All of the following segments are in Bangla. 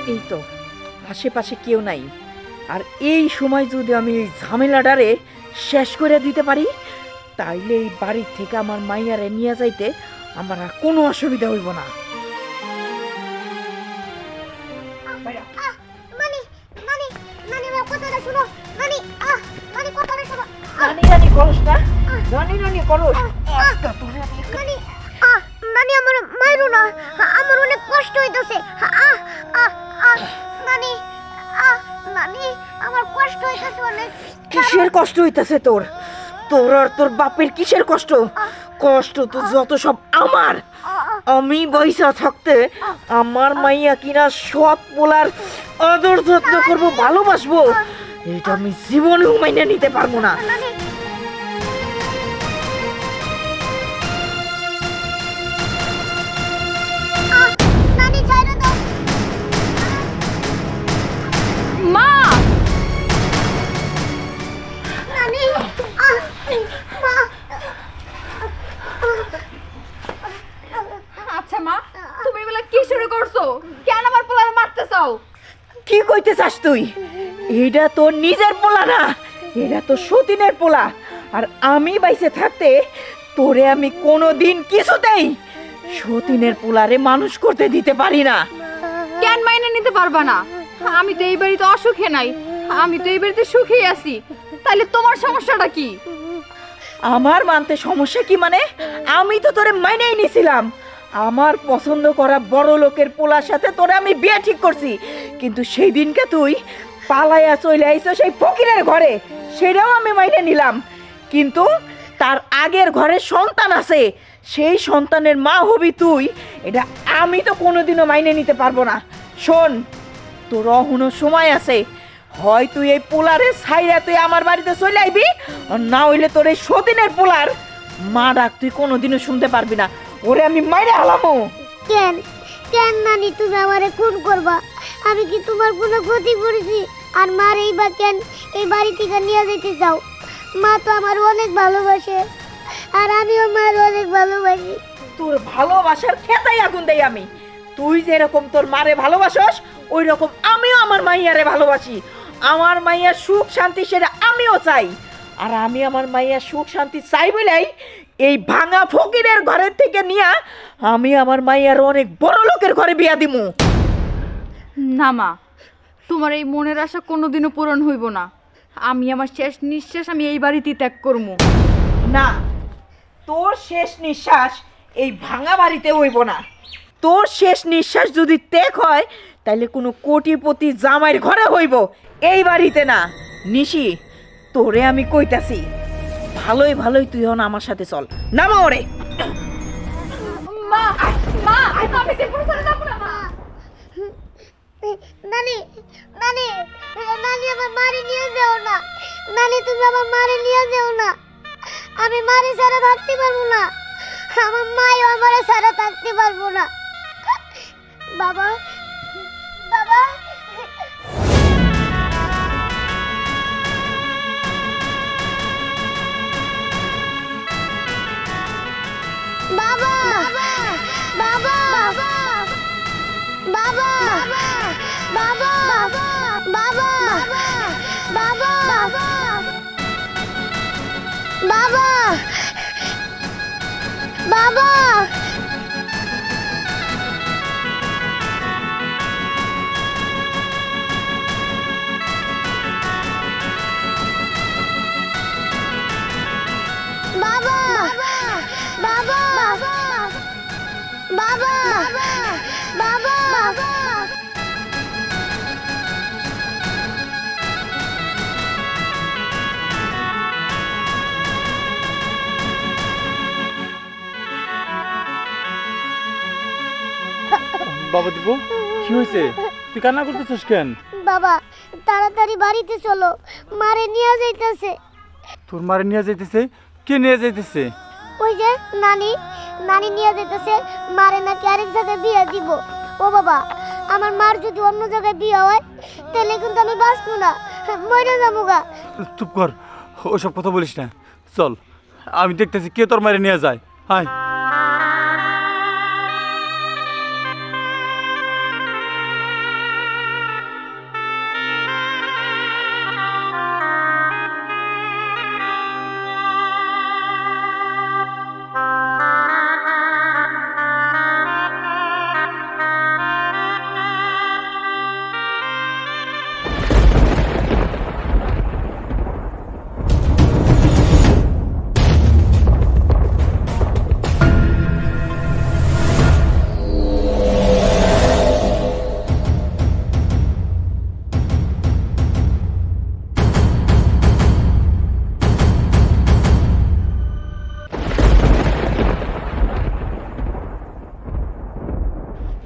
এই তো আশেপাশে কেউ নাই, আর এই সময় যদি আমি এই ঝামেলাটারে শেষ করে দিতে পারি তাইলে এই বাড়ির থেকে আমার মাইয়ারে নিয়ে যাইতে আমার আর কোনো অসুবিধা হইব না। আমার অনেক কষ্ট হইতেছে। আমার কষ্ট হইতেছে অনেক। কিসের কষ্ট হইতেছে তোর? তোর আর তোর বাপের কিসের কষ্ট? কষ্ট তো যত সব আমার। আমি বইসা থাকতে আমার মাইয়া কিনা সৎ পোলার আদর যত্ন করবো, ভালোবাসবো, এটা আমি জীবনেও মাইনে নিতে পারবো না। আচ্ছা মা, তুমি এগুলা কি শুরু করছো? কেন আমার পোলারে মারতে চাও? কি কইতে চাস তুই? এটা তোর নিজের পোলা না, এটা তো সতীনের পোলা। আর আমি বাইসে থাকতে তোরে আমি কোনোদিন কিছুতেই সতীনের পোলারে মানুষ করতে দিতে পারি না। কেন মাইনে নিতে পারবা না? আমি তো এই বাড়িতে অসুখে নাই, আমি তো এই বাড়িতে সুখেই আছি। তাহলে তোমার সমস্যাটা কি? আমার মানতে সমস্যা কি মানে? আমি তো তোরে মাইনেই নিছিলাম। আমার পছন্দ করা বড় লোকের পোলার সাথে তোরে আমি বিয়ে ঠিক করছি, কিন্তু সেই দিনকে তুই পালাইয়া চলে আইছো সেই ফকিরের ঘরে, সেটাও আমি মাইনে নিলাম। কিন্তু তার আগের ঘরে সন্তান আছে, সেই সন্তানের মা হবি তুই, এটা আমি তো কোনোদিনও মাইনে নিতে পারবো না। শোন, তোর এখনো সময় আছে, হয় তুই এই পোলারে ছাইরা তুই আমার বাড়িতে চলে আইবি, আর না হইলে তোর এই সতীনের পোলার মা ডাক তুই কোনোদিনও শুনতে পারবি না। ওরে আমি মাইরে হালামো। কেন কেন নানি তুমি আমারে খুন করবা? আমি কি তোমার কোনো ক্ষতি করেছি? আর মার এইবা কেন এই বাড়ি থেকে নিয়ে যেতে চাও? মা তো আমার অনেক ভালোবাসে, আর আমিও মার অনেক ভালোবাসি। তোর ভালোবাসার খেতাই আগুন দেই আমি। তুই যেরকম তোর মারে ভালোবাসস, ওই রকম আমিও আমার মাইয়ারে ভালোবাসি। আমার মাইয়ার সুখ শান্তি সেটা আমিও চাই। আর আমি আমার মাইয়ার সুখ শান্তি চাই বলেই এই ভাঙা ফকিরের ঘরের থেকে নিয়ে আমি আমার মাইয়ার অনেক বড় লোকের ঘরে বিয়া দিমু। না মা, তোমার এই মনের আশা কোনোদিনও পূরণ হইব না। আমি আমার শেষ নিঃশ্বাস আমি এই বাড়িতেই ত্যাগ করবো। না, তোর শেষ নিঃশ্বাস এই ভাঙা বাড়িতে হইব না। তোর শেষ নিঃশ্বাস যদি ত্যাগ হয় তাহলে কোনো কোটিপতি জামাইয়ের ঘরে হইব, এই বাড়িতে না। নিশি, তোরে আমি কইতাছি, ভালোই ভালোই তুই হন আমার সাথে চল। নামা ওরে। মা মা, আমি সিম্পল করে যাব না মা। নানি নানি নানি আমার মারি নিয়ে যাও না। নানি তুমি আমার মারি নিয়ে যাও না। আমি মারি ছাড়া থাকতে পারবো না। আমার মাও আমার ছাড়া থাকতে পারবো না। বাবা বাবা বাবা বাবা বাবা বাবা বাবা বাবা বাবা বাবা বাবা দীপু, কি হয়েছে? তুই কান্না করতেছিস কেন? বাবা তাড়াতাড়ি বাড়িতে চলো, মারে নিয়ে যাইতেছে। তোর মারে নিয়ে যাইতেছে? কে নিয়ে যাইতেছে? ওই যে নানি নানি নিয়ে যাইতেছে। মারে নাকি আরেক জায়গায় বিয়ে দিব। ও বাবা, আমার মার যদি অন্য জায়গায় বিয়ে হয় তাহলে কিন্তু আমি বাঁচবো না, মরে যাবো গা। চুপ কর, ওসব কথা বলিস না। চল, আমি দেখতেছি কে তোর মারে নিয়ে যায়। হায়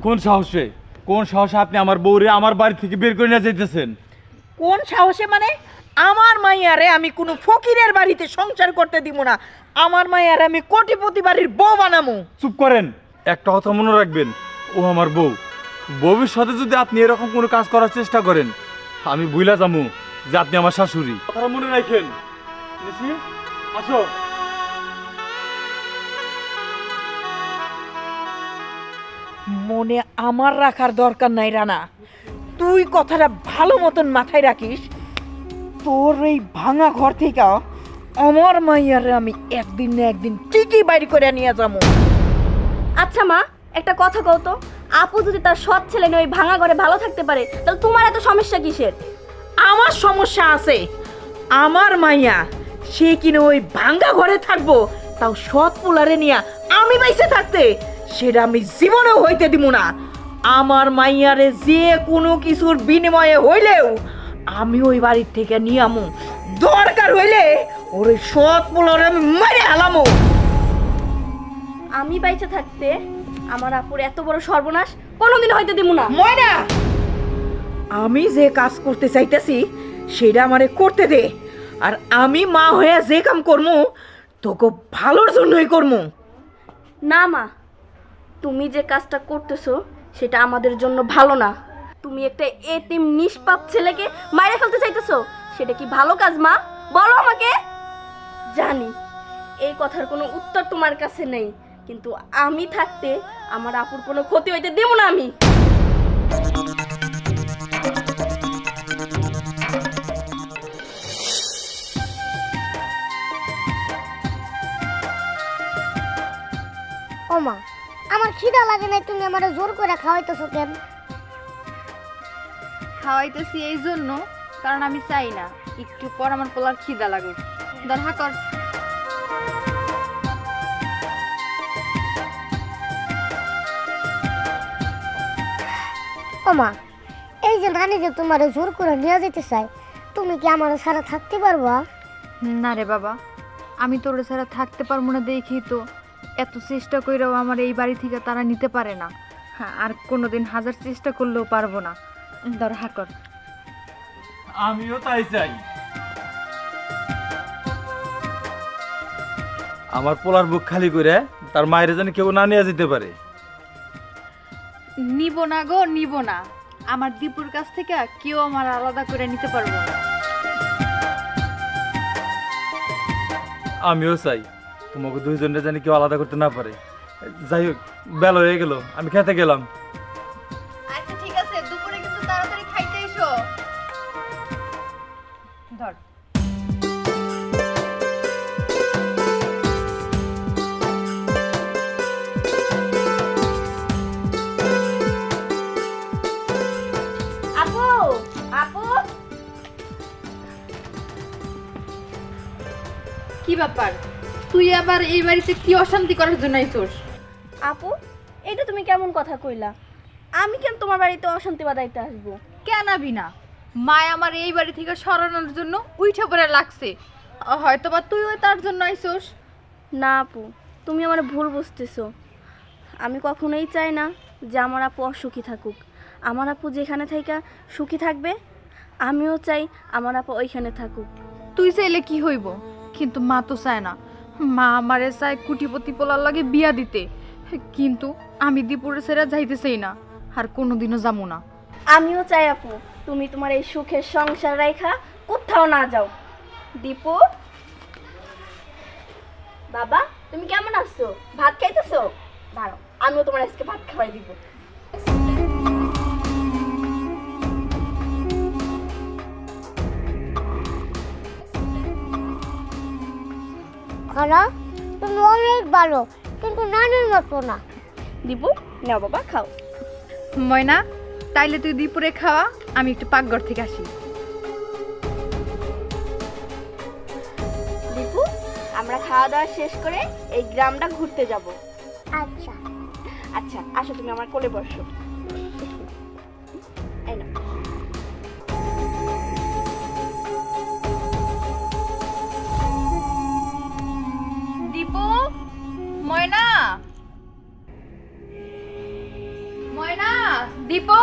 কোন সাহসে আপনি আমার বউরে আমার বাড়ি থেকে বের করে নিয়ে যাইতেছেন? কোন সাহসে মানে? আমার মাইয়ারে আমি কোনো ফকিরের বাড়িতে সংসার করতে দিব না। আমার মাইয়ারে আমি কোটিপতি বাড়ির বউ বানামু। চুপ করেন। একটা কথা মনে রাখবেন, ও আমার বউ। ভবিষ্যতে যদি আপনি এরকম কোনো কাজ করার চেষ্টা করেন, আমি ভুলা যামু যে আপনি আমার শাশুড়ি। কথা মনে রাখেন। নিশি, আসো। মনে আমার রাখার দরকার নাই রানা, তুই কথাটা ভালো মতন মাথায় রাখিস। তোর এই ভাঙা ঘর থেকে আমার মাইয়ারে আমি একদিন না একদিন ঠিকই বাইরে করে নিয়ে যাবো। আচ্ছা মা, একটা কথা কও তো, আপু যদি তার সৎ ছেলে নিয়ে ওই ভাঙা ঘরে ভালো থাকতে পারে, তাহলে তোমার এত সমস্যা কিসের? আমার সমস্যা আছে। আমার মাইয়া সে কিনা ওই ভাঙ্গা ঘরে থাকবো, তাও সৎ পোলারে নিয়া আমি বাইসে থাকতে, সেটা আমি জীবনেও হইতে দিব না। আমার মাইয়ারে যে কোনো কিছুর বিনিময়ে হইলেও আমি ওই বাড়ির থেকে নিয়ামু। দরকার হইলে ওর ওই সৎ পোলারে আমি মারে হালামু। আমি বাইচে থাকতে আমার আপুর এত বড় সর্বনাশ কোনোদিন হইতে দিব না। ময়না, আমি যে কাজ করতে চাইতেছি সেটা আমারে করতে দে। আর আমি মা হয়ে যে কাম করমু তোকে ভালোর জন্যই করমু। না মা, তুমি যে কাজটা করতেছো সেটা আমাদের জন্য ভালো না। তুমি একটা এতিম নিষ্পাপ ছেলেকে মাইরে ফেলতে চাইতেছো, সেটা কি ভালো কাজ মা? বলো আমাকে। জানি এই কথার কোনো উত্তর তোমার কাছে নেই, কিন্তু আমি থাকতে আমার আপুর কোনো ক্ষতি হইতে দেব না আমি। ওমা, আমার খিদা লাগে না, তুমি আমারে জোর করে খাওয়াইতেছো কেন? খাওয়াইতেছি এই জন্য কারণ আমি চাই না একটু পর আমার পোলার খিদা লাগুক। দরহা কর। ওমা, এই যে নানি যে তোমারে জোর করে নিয়ে যেতে চাই, তুমি কি আমার সারা থাকতে পারবা? না রে বাবা, আমি তোর ছাড়া থাকতে পারবো না দেখেই তো এত চেষ্টা কইরাও আমার এই বাড়ি থেকে তারা নিতে পারে না। হ্যাঁ, আর কোনোদিন হাজার চেষ্টা করলেও পারবো না। দরহা কর। আমিও তাই চাই। আমার পোলার বুক খালি করে তার মায়ের যেন কেউ না নিয়ে যেতে পারে। নিব না গো, নিব না। আমার দীপুর কাছ থেকে কেউ আমার আলাদা করে নিতে পারবো না। আমিও চাই তোমাকে দুইজনে জানি কেউ আলাদা করতে না পারে। যাই হোক, বেলা হয়ে গেল, আমি খেতে গেলাম। আচ্ছা ঠিক আছে, দুপুরে কিন্তু তাড়াতাড়ি খাইতে এসো। ধর। আপু, আপু, কি ব্যাপার, তুই আবার এই বাড়িতে কি অশান্তি করার জন্য আইছস? আপু, এটা তুমি কেমন কথা কইলা? আমি কেন তোমার বাড়িতে অশান্তি বাঁধাইতে আসবো? কেন আবি না? মায় আমার এই বাড়ি থেকে সরানোর জন্য উইঠা পড়ে লাগছে, হয়তো বা তুইও তার জন্য আইছস। না আপু, তুমি আমার ভুল বুঝতেছো। আমি কখনোই চাই না যে আমার আপু অসুখী থাকুক। আমার আপু যেখানে থাইকা সুখী থাকবে, আমিও চাই আমার আপু ওইখানে থাকুক। তুই চাইলে কি হইব, কিন্তু মা তো চায় না। মা আমারে চায় কুটিপতি পোলার লাগে বিয়া দিতে, কিন্তু আমি দীপুরে ছেড়ে যাইতে চাই না, আর কোনোদিনও যাবো না। আমিও চাই আপু তুমি তোমার এই সুখের সংসার রাইখা কোথাও না যাও। দীপু, বাবা তুমি কেমন আছো? ভাত খাইতেছো? দাঁড়াও, আমিও তোমার আজকে ভাত খাওয়াই দিব। খালা, তুমি অনেক ভালো, কিন্তু নানির মতো না। দীপু, নাও বাবা খাও। ময়না, তাইলে তুই দীপুরে খাওয়া, আমি একটু পাকঘর থেকে আসি। দীপু, আমরা খাওয়া দাওয়া শেষ করে এই গ্রামটা ঘুরতে যাব। আচ্ছা। আচ্ছা আসো, তুমি আমার কোলে বসো। এই নাও। দীপু, ময়না, ময়না। দীপু,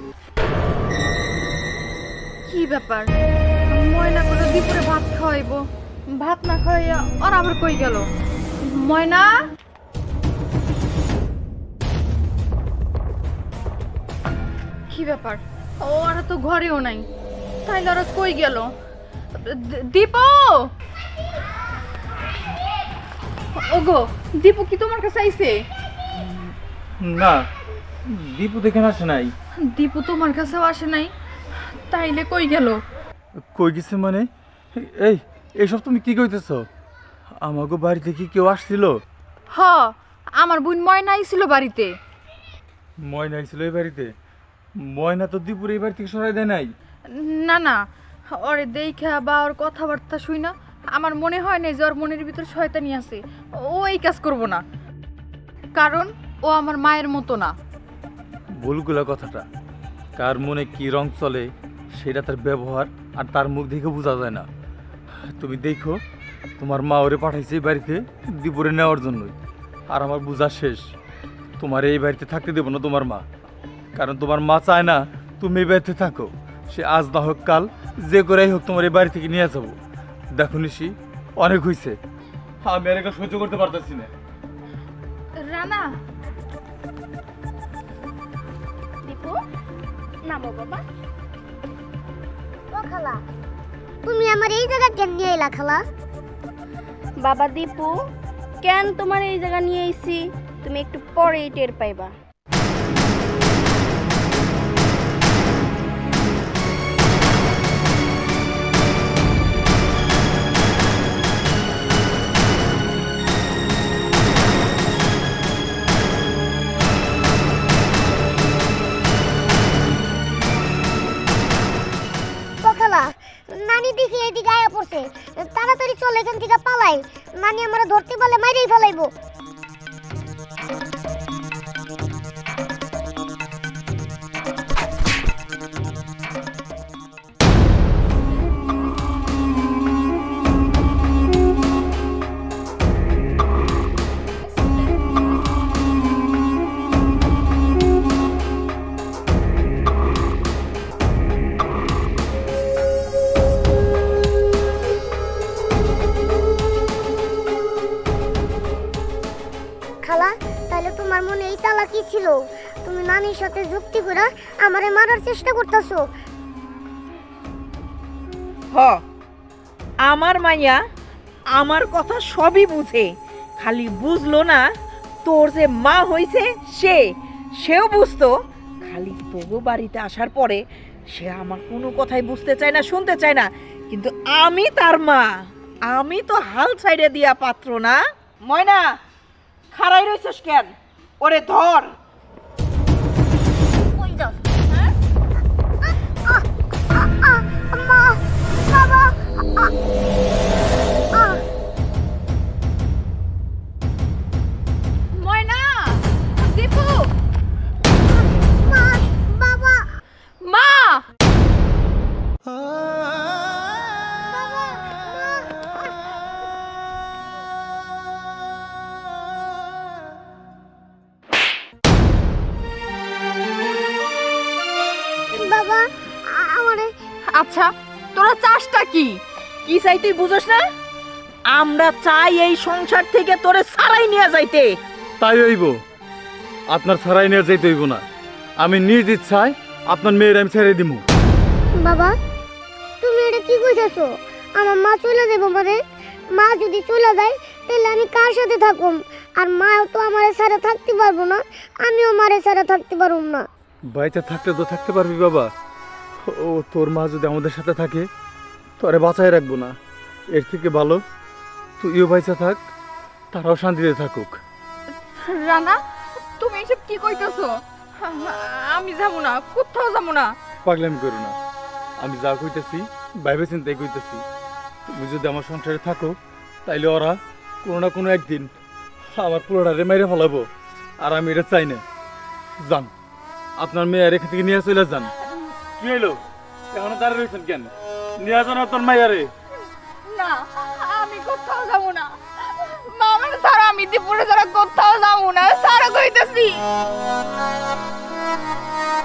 কি ব্যাপার? ময়না করে দীপুরে ভাত খাওয়াইবো, ভাত না খাওয়াইয়া আর আবার কই গেল? ময়না, কি ব্যাপার? ওরা তো ঘরেও নাই, তাইলে ওরা কই গেল? দীপু, ওগো দীপু কি তোমার কাছে আইছে? না, দীপু দেখে আসে নাই। দীপু তোমার কাছেও আসে নাই, তাইলে কই গেল? কই গেছে মানে? এই এইসব তুমি কি কইতেছ? আমাকে বাড়িতে কি কেউ আসছিল? হ, আমার বোন ময়না আইছিল বাড়িতে। ময়না আইছিল এই বাড়িতে? ময়না তো দীপুর এই বাড়ি থেকে সরাই দেয় নাই। না না, ওরে দেখা বা ওর কথাবার্তা শুই না আমার মনে হয় না যে ওর মনের ভিতর শয়তানি আছে। ও এই কাজ করব না, কারণ ও আমার মায়ের মতো না। ভুলগুলা কথাটা, কার মনে কি রং চলে সেটা তার ব্যবহার আর তার মুখ দেখে বোঝা যায় না। তুমি দেখো, তোমার মা ওরে পাঠাইছে এই বাড়িতে দীপুরে নেওয়ার জন্যই। আর আমার বোঝা শেষ, তোমার এই বাড়িতে থাকতে দেবো না তোমার মা। কারণ তোমার মা চায় না তুমি এই বাড়িতে থাকো। সে আজ না হোক কাল যে করেই হোক তোমার এই বাড়ি থেকে নিয়ে যাবো। দেখো নিশি, অনেক হয়েছে, আমি আর এটা সহ্য করতে পারতেছি না। রানা, দীপু, নামো বাবা। ও খালা, তুমি আমার এই জায়গা কেন নিয়ে এলা খালা? বাবা দীপু, কেন তোমার এই জায়গা নিয়ে আইছি তুমি একটু পরেই টের পাইবা। ও খালা, নানি দেখি এদিকে আয়া পড়ছে, তাড়াতাড়ি চলে এখান থেকে পালাই। নানি আমার ধরতে পারলে মাইরেই ফেলাইবো। খালা, তাহলে তোমার মনে এই চালাকি ছিল? তুমি নানির সাথে যুক্তি করে আমারে মারার চেষ্টা করতেছো? হ, আমার মাইয়া আমার কথা সবই বুঝে, খালি বুঝলো না তোর যে মা হইছে সেও বুঝতো। খালি তবু বাড়িতে আসার পরে সে আমার কোনো কথাই বুঝতে চায় না, শুনতে চায় না। কিন্তু আমি তার মা, আমি তো হাল ছাইড়ে দিয়া পাত্র না। ময়না, খাড়াই রইছস কেন? ওরে ধর। কই যাও? হ্যাঁ? মা, বাবা, ময়না, দীপু, মা, বাবা, মা। বাবা, আমারে। আচ্ছা, তোরা চাষটা কি? কি চাই তুই বুঝোস না? আমরা চাই এই সংসার থেকে তোরে সারাই নিয়ে যাইতে। তাই হইব, আপনার ছাড়াই নিয়ে যাইতে হইব না। আমি নিজ ইচ্ছায় আপনার মেয়ের আমি ছেড়ে দিব। বাবা, তুমি এটা কি কইতাছো? আমার মা চলে যাবো মানে? মা যদি চলে যায় তাহলে আমি কার সাথে থাকুম? আর মাও তো আমারে ছাড়া থাকতে পারবো না, আমিও মারে ছাড়া থাকতে পারবো না। বাইচা থাকতে তো থাকতে পারবি বাবা। ও তোর মা যদি আমাদের সাথে থাকে তোরে বাঁচায় রাখবো না। এর থেকে ভালো তুইও বাইচা থাক, তারাও শান্তিতে থাকুক। রানা, তুমি এসব কি কইতেছো? আমি যাবো না, কোথাও যাবো না। পাগলামি করো না, আমি যা কইতেছি ভাইবে চিন্তাই কইতেছি। তুমি যদি আমার সংসারে থাকো তাইলে ওরা কোনো না কোনো একদিন আমার পুরোটারে মেরে ফেলাবো, আর আমি এটা চাই না। যান, আপনার মেয়ের এখান থেকে নিয়ে চলে যান। কি হইলো, এখনো দাঁড়িয়ে রয়েছেন কেন? নিয়ে যান আপনার মাইয়ারে। না, আমি কোথাও যাবো না। মামার ছাড়া আমি দীপুরে ছাড়া কোথাও যাবো না, সারা কইতেছি।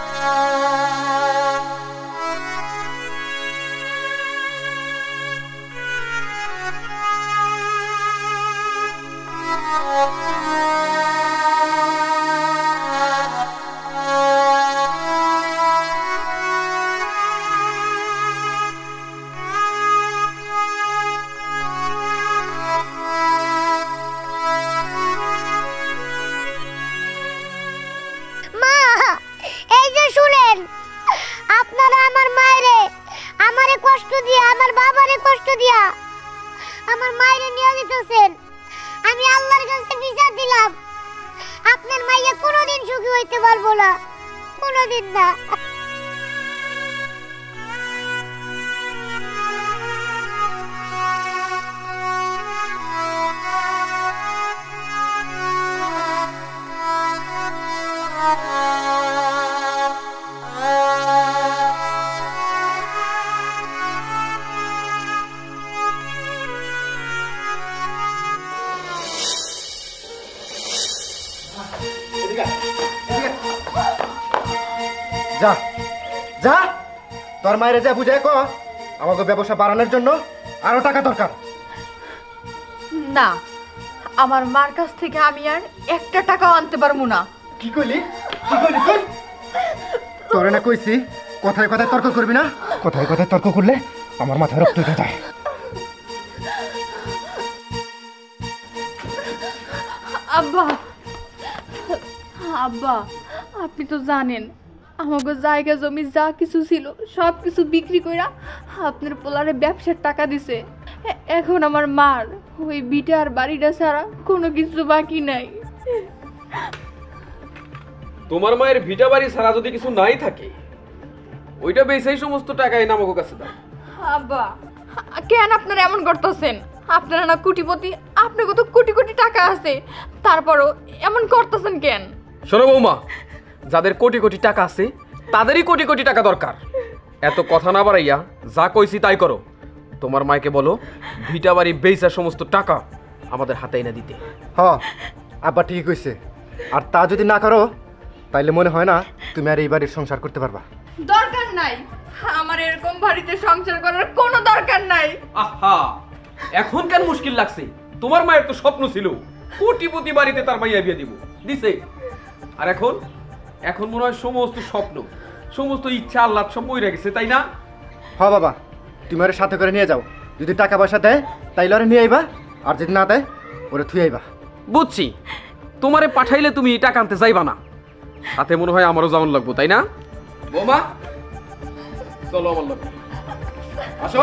কষ্ট দিয়া, আমার বাবারে কষ্ট দিয়া আমার মায়েরে নিয়ে যেতেছেন। আমি আল্লাহর কাছে বিচার দিলাম, আপনার মাইয়া কোনোদিন সুখী হইতে পারবো না, কোনোদিন না। যা যা, তোর মায়ের যা বুঝায় কো আমাকে ব্যবসা বাড়ানোর জন্য আরো টাকা দরকার। না, আমার মার কাছ থেকে আমি আর একটা টাকাও আনতে পারবো না। কি কইলি তুই? তোরে না কইছি কথায় কথায় তর্ক করবি না, কথায় কথায় তর্ক করলে আমার মাথায় রক্ত উঠে যায়। আব্বা, আব্বা, আপনি তো জানেন আমাকে জায়গা জমি যা কিছু ছিল সব কিছু বিক্রি কইরা আপনার পোলারে ব্যবসার টাকা দিছে। এখন আমার মার ওই বিটা আর বাড়িটা ছাড়া কোনো কিছু বাকি নাই। তোমার মায়ের ভিটা বাড়ি ছাড়া যদি কিছু নাই থাকে, ওইটা বেচেই সমস্ত টাকা এনে আমাকে কাছে দাও। আব্বা, কেন আপনারা এমন করতেছেন? আপনারা না কোটিপতি, আপনাকে তো কোটি কোটি টাকা আছে, তারপরও এমন করতেছেন কেন? শোনো বৌমা, যাদের কোটি কোটি টাকা আছে তাদেরই কোটি কোটি টাকা দরকার। এত কথা না বাড়াইয়া যা কইছি তাই করো। তোমার মাকে বলো ভিটা বাড়ি বেচার সমস্ত টাকা আমাদের হাতে এনে দিতে। হ, আব্বা ঠিকই কইছে। আর তা যদি না করো তাইলে মনে হয় না তুমি আর এই বাড়ির সংসার করতে পারবা। দরকার নাই, আমার এরকম বাড়িতে সংসার করার কোনো দরকার নাই। আহা, এখন কেন মুশকিল লাগছে? তোমার মায়ের তো স্বপ্ন ছিল কোটিপতি বাড়িতে তার মাইয়া বিয়ে দিব, দিছে। আর এখন এখন মনে হয় সমস্ত স্বপ্ন, সমস্ত ইচ্ছা আল্লাহ সব বই রেখেছে, তাই না? হ বাবা, তুমি ওরে সাথে করে নিয়ে যাও। যদি টাকা পয়সা দেয় তাইলে ওরে নিয়ে আইবা, আর যদি না দেয় ওরে থুই আইবা। বুঝছি, তোমারে পাঠাইলে তুমি টাকা আনতে যাইবা না, সাথে মনে হয় আমারও যেমন লাগবো, তাই না বৌমা? চলো আমার লাগবে, আসো।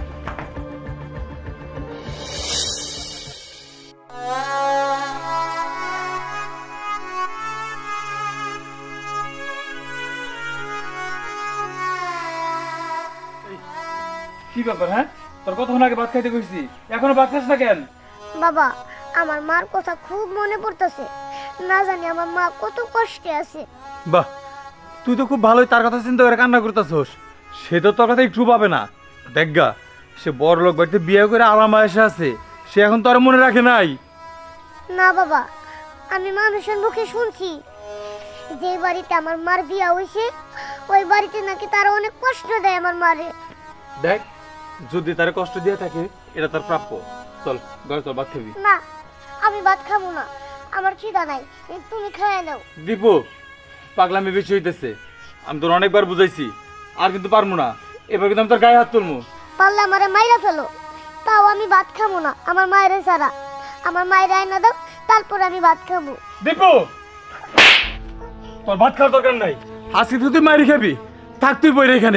কি ব্যাপার? হ্যাঁ, তোর কতক্ষণ আগে ভাত খাইতে কইছি, এখনো ভাত খাস না কেন? বাবা, আমার মার কথা খুব মনে পড়তেছে, না জানি আমার মা কত কষ্টে আছে। বাহ, তুই তো খুব ভালোই তার কথা চিন্তা করে কান্না করতেছস। সে তো তোর কথা একটু পাবে না। দেখগা, সে বড় লোক বাড়িতে বিয়ে করে আরামে এসে আছে, সে এখন তোর মনে রাখে নাই। না বাবা, আমি মানুষের মুখে শুনছি যে বাড়িতে আমার মার বিয়া হইছে ওই বাড়িতে নাকি তারা অনেক কষ্ট দেয় আমার মারে। দেখ, যদি তার কষ্ট দিয়ে থাকে এটা তার প্রাপ্য। চল ঘরে চল, ভাত খাবি। না, আমি ভাত খাবো না, আমার খিদা নাই, তুমি খেয়ে নাও। দীপু, পাগলামি বেশি হইতেছে। আমি তোর অনেকবার বুঝাইছি, আর কিন্তু পারবো না। এবার কিন্তু আমি তোর গায়ে হাত তুলবো। পারলে আমারে মাইরা ফেলো, তাও আমি ভাত খাবো না আমার মায়ের ছাড়া। আমার মায়ের আয়না দাও, তারপর আমি ভাত খাবো। দীপু, তোর ভাত খাওয়ার দরকার নাই। আজকে তুই মারি খাবি, থাক তুই বই এখানে।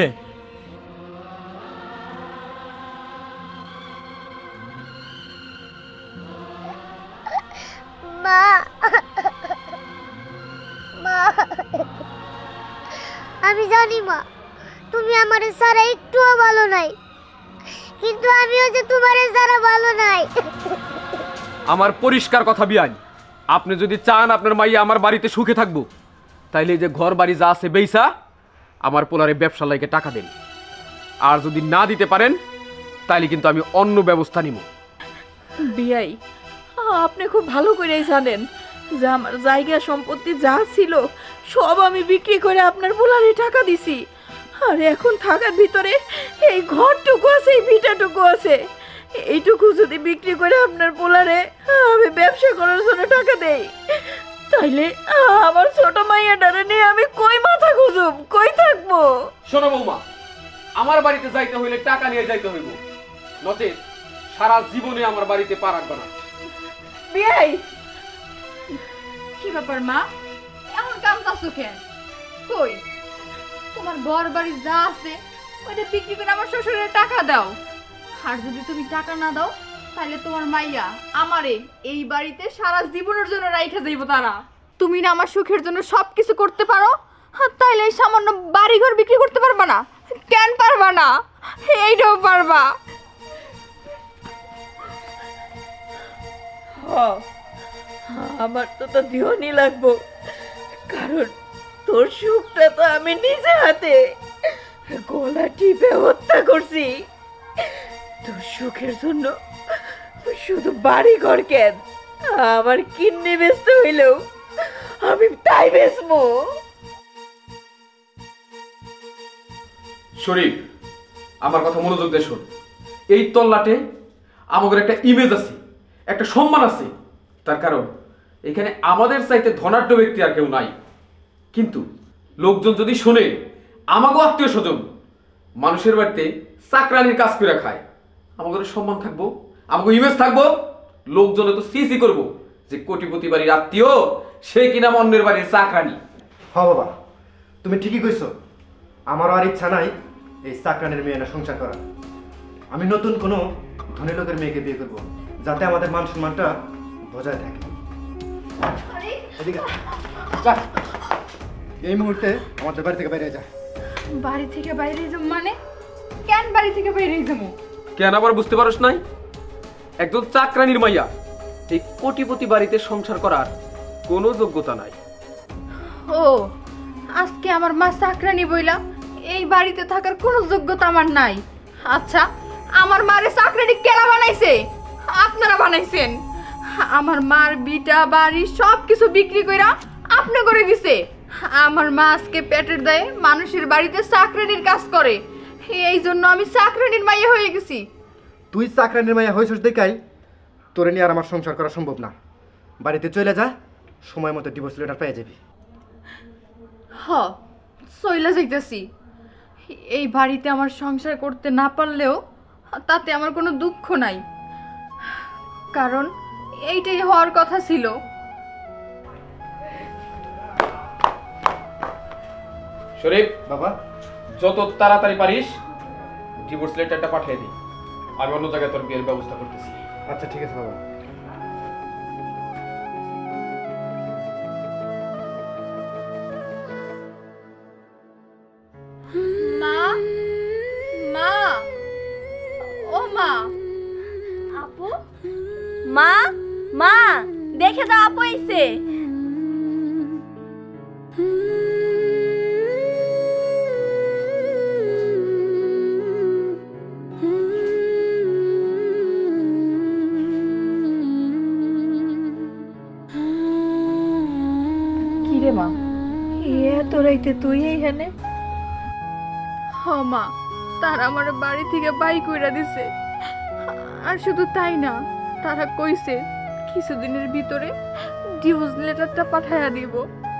মা, মা, আমি জানি মা তুমি আমার ছাড়া একটুও ভালো নাই, কিন্তু আমিও যে তোমার ছাড়া ভালো নাই। আমার পরিষ্কার কথা বিয়ান, আপনি যদি চান আপনার মাইয়া আমার বাড়িতে সুখে থাকবো, তাইলে এই যে ঘর বাড়ি যা আছে বেইসা আমার পোলারে ব্যবসা লাইকে টাকা দেন। আর যদি না দিতে পারেন তাইলে কিন্তু আমি অন্য ব্যবস্থা নিব। বিয়াই, আপনি খুব ভালো করেই জানেন যে আমার জায়গা সম্পত্তি যা ছিল সব আমি বিক্রি করে আপনার পোলারে টাকা দিছি। আর এখন থাকার ভিতরে এই ঘরটুকু আছে, এই ভিটাটুকু আছে। এইটুকু যদি বিক্রি করে আপনার পোলারে আমি ব্যবসা করার জন্য টাকা দেই, তাইলে আমার ছোট মাইয়াটারে নিয়ে আমি কই মাথা খুঁজুম, কই থাকবো? শোনো বৌমা, আমার বাড়িতে যাইতে হইলে টাকা নিয়ে যাইতে হইব, নচেত সারা জীবনে আমার বাড়িতে পা রাখবে না। বিয়াই, কি ব্যাপার মা, এমন কামতাছো কেন? কই তোমার ঘর বাড়ি যা আছে ওইটা বিক্রি করে আমার শ্বশুরের টাকা দাও। আর যদি তুমি টাকা না দাও তাহলে তোমার মাইয়া আমারে এই বাড়িতে সারা জীবনের জন্য রাইখা যাইব তারা। তুমি না আমার সুখের জন্য সবকিছু করতে পারো, তাইলে এই সামান্য বাড়িঘর বিক্রি করতে পারবা না? কেন পারবা না? এইটাও পারবা। আমার তো তো দিওনি লাগবো, কারণ তোর সুখটা তো আমি নিজে হাতে গলা টিপে হত্যা করছি। তোর সুখের জন্য তুই শুধু বাড়ি ঘর কেন, আমার কিডনি বেচতে হইলেও আমি তাই বেচবো। শরীফ, আমার কথা মনোযোগ দিয়ে শোন। এই তল্লাটে আমাদের একটা ইমেজ আছে, একটা সম্মান আছে। তার কারণ এখানে আমাদের চাইতে ধনাঢ্য ব্যক্তি আর কেউ নাই। কিন্তু লোকজন যদি শোনে আমাকেও আত্মীয় স্বজন মানুষের বাড়িতে চাকরানির কাজ করে খায়, আমাদের সম্মান থাকবো, আমাকে ইমেজ থাকবো। লোকজনে তো সিসি করবো যে কোটিপতি বাড়ির আত্মীয়, সে কিনা অন্যের বাড়ির চাকরানি। হ্যাঁ বাবা, তুমি ঠিকই কইছো। আমারও আর ইচ্ছা নাই এই চাকরানের মেয়ে না সংসার করা। আমি নতুন কোনো ধনী লোকের মেয়েকে বিয়ে করবো, যাতে আমাদের মান সম্মানটা বজায় থাকে। এদিকে যা, এই মুহূর্তে আমাদের বাড়ি থেকে বাইরে যা। বাড়ি থেকে বাইরে যাবো মানে? কেন বাড়ি থেকে বাইরে যাবো? কেন আবার বুঝতে পারস নাই? একজন চাকরানির মাইয়া এই কোটিপতি বাড়িতে সংসার করার কোনো যোগ্যতা নাই। ও, আজকে আমার মা চাকরানি বইলা এই বাড়িতে থাকার কোনো যোগ্যতা আমার নাই। আচ্ছা, আমার মারে চাকরানি কেলা বানাইছে? আপনারা বানাইছেন। আমার মার বিটা বাড়ি সব কিছু বিক্রি কইরা আপনি করে দিছে। আমার মা আজকে পেটের দায়ে মানুষের বাড়িতে চাকরানির কাজ করে, এই জন্য আমি চাকরানির মাইয়া হয়ে গেছি। তুই চাকরানির মাইয়া হয়েছিস দেখাই তোরে নিয়ে আর আমার সংসার করা সম্ভব না। বাড়িতে চলে যা, সময় মতো ডিভোর্স লেটার পেয়ে যাবি। চইলা যাইতেছি। এই বাড়িতে আমার সংসার করতে না পারলেও তাতে আমার কোনো দুঃখ নাই, কারণ এইটাই হওয়ার কথা ছিল। শরীফ বাবা, যত তাড়াতাড়ি পারিস ডিভোর্স লেটারটা পাঠিয়ে দিই, আমি অন্য জায়গায় তোর বিয়ের ব্যবস্থা করতেছি। আচ্ছা ঠিক আছে বাবা। মা, মা, ও মা। আপু, মা, মা, দেখে দাও আপু আইছে। কিরে মা, এত রাইতে তুই এইখানে? মা, তারা আমার বাড়ি থেকে বাই কইরা দিছে। আর শুধু তাই না, তারা কইছে কিছুদিনের ভিতরে ডিভোর্স লেটারটা পাঠাইয়া দিব।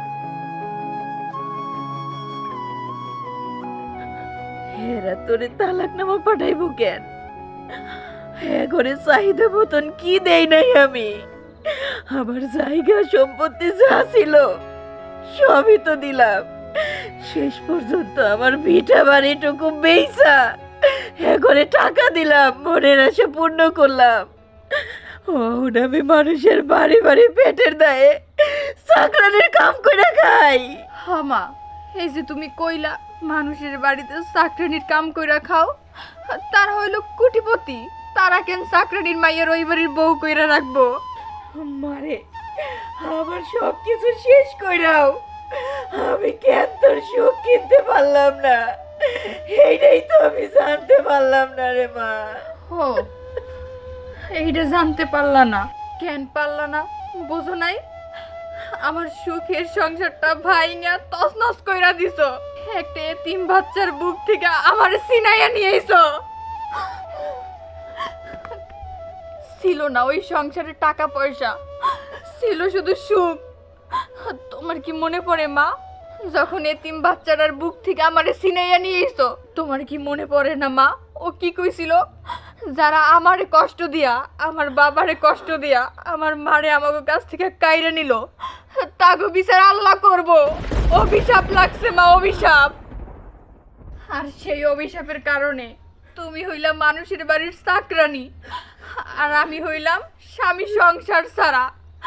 এরা তোরে তালাকনামা পাঠাইবো কেন? হ্যাঁ, করে চাহিদা মতন কি দেই নাই আমি? আমার জায়গা সম্পত্তি যা ছিল সবই তো দিলাম। শেষ পর্যন্ত আমার ভিটা বাড়িটুকু বেইসা করে টাকা দিলাম, মনের আশা পূর্ণ করলাম। আমি মানুষের বাড়ি বাড়ি পেটের দায়ে চাকরানির কাম করে খাই। মা, এই যে তুমি কইলা মানুষের বাড়িতে চাকরানির কাম কইরা খাও, তারা হইলো কোটিপতি, তারা কেন চাকরানির মাইয়ের ওই বাড়ির বউ কইরা রাখবো? মারে, আমার সব কিছু শেষ কইরাও আমি কেন তোর সুখ কিনতে পারলাম না? এইটাই তো আমি জানতে পারলাম না রে মা। এইটা জানতে পারলা না? কেন পারলা না বোঝো নাই? আমার সুখের সংসারটা ভাইঙা তছনছ কইরা দিছো। একটা এতিম বাচ্চার বুক থেকে আমার সিনাইয়া নিয়ে আইছো। ছিল না ওই সংসারে টাকা পয়সা, ছিল শুধু সুখ। তোমার কি মনে পড়ে মা, যখন এতিম বাচ্চাটার বুক থেকে আমারে সিনাইয়া নিয়ে আইছো? তোমার কি মনে পড়ে না মা, ও কি কইছিল? যারা আমারে কষ্ট দিয়া, আমার বাবারে কষ্ট দিয়া আমার মারে আমাকে কাছ থেকে কাইরে নিল, তাগো বিচার আল্লাহ করব। অভিশাপ লাগছে মা, অভিশাপ। আর সেই অভিশাপের কারণে তুমি হইলাম মানুষের বাড়ির চাকরানি, আর আমি হইলাম স্বামী সংসার ছাড়া।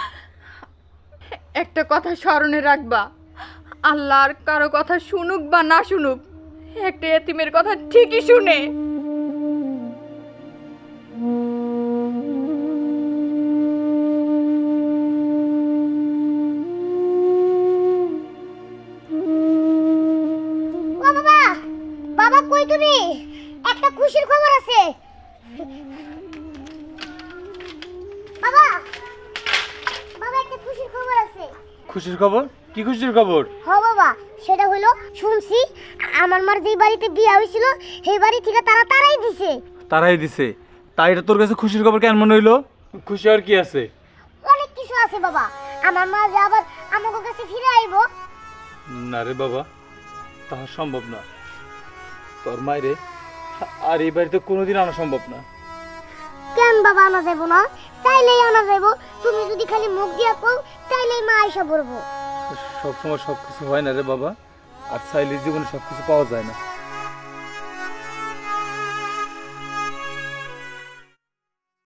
একটা কথা স্মরণে রাখবা, আল্লাহর কারো কথা শুনুক বা না শুনুক, একটা এতিমের কথা ঠিকই শুনে। ও বাবা, বাবা কই তুমি? একটা খুশির খবর আছে। বাবা, বাবা একটা খুশির খবর আছে। খুশির খবর? কি খুশির খবর? হ বাবা, সেটা হলো শুনছি আমার মার যে বাড়িতে বিয়ে হয়েছিল সেই বাড়ি থেকে তারা তারাই দিছে। তারাই দিছে? তাই এটা তোর কাছে খুশির খবর কেন মনে হইলো? খুশি আর কি আছে? অনেক কিছু আছে বাবা। আমার মা যে আবার আমাদের কাছে ফিরে আইবো। না রে বাবা, তাহা সম্ভব না। তোর মায়েরে আর এই বাড়িতে কোনোদিন আনা সম্ভব না। কেন বাবা আনা যাবো না? চাইলেই আনা যাবো। তুমি যদি খালি মুখ দিয়া কও তাইলেই মা আইসা পড়বো। সবসময় সবকিছু হয় না রে বাবা, আর চাইলে জীবনে সবকিছু পাওয়া যায় না।